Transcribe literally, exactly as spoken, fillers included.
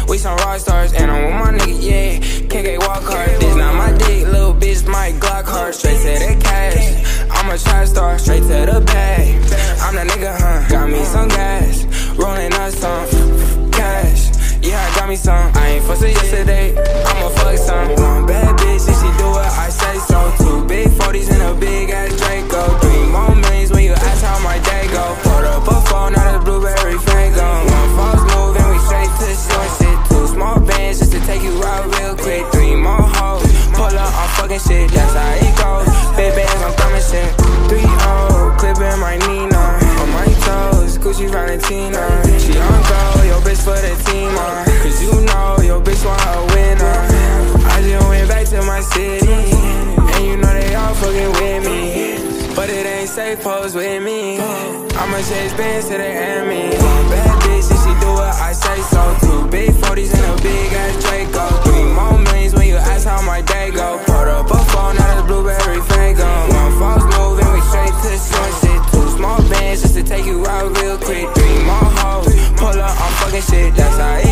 We some rock stars, and I'm with my nigga, yeah. K K walk hard, this not my dick, little bitch, my Glock hard. Straight to the cash, I'm a trap star, straight to the bag. I'm the nigga, huh? Got me some gas, rolling up some cash. Yeah, I got me some. I ain't fussing yesterday, I'ma fuck some. One bad bitch, and she do what I say so. Two big forties and a big ass Draco. Three more millions when you ask how my day go. Put up a phone, not a blueberry fango. One false move and we straight to short shit. Two small bands just to take you out real quick. Three more hoes, pull up, I'm fucking shit. That's how it goes. Big bands, I'm thumbing shit. Three oh, clipping my Nina. On my toes, Gucci Valentina. She on go, yo bitch for the team, uh. Cause you know, yo bitch want a winner. I just went back to my city, and you know they all fucking with me. But it ain't safe, pose with me. I'ma chase bands to the enemy. One bad bitch, and she do what I say so. Two big forties and a big ass Draco. Three more millions when you ask how my day go. Put up a phone, not a blueberry fango. One false move and we straight to short shit. Two small bands just to take you out real quick. Three more hoes, pull up, I'm fucking shit. That's how it